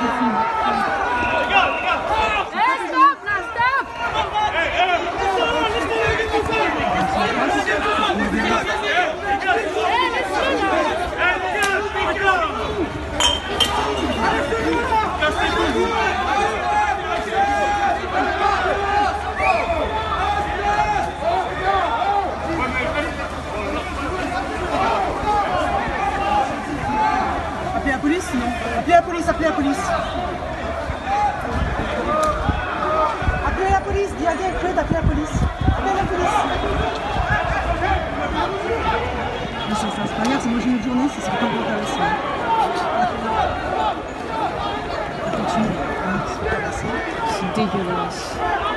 Appelez la police sinon. Appelez la police, appelez la police. Appelez la police, dis à Claude d'appeler la police. Appelez la police. Mais ça se passe pas, c'est moi j'ai une journée, c'est pas intéressant. C'est dégueulasse.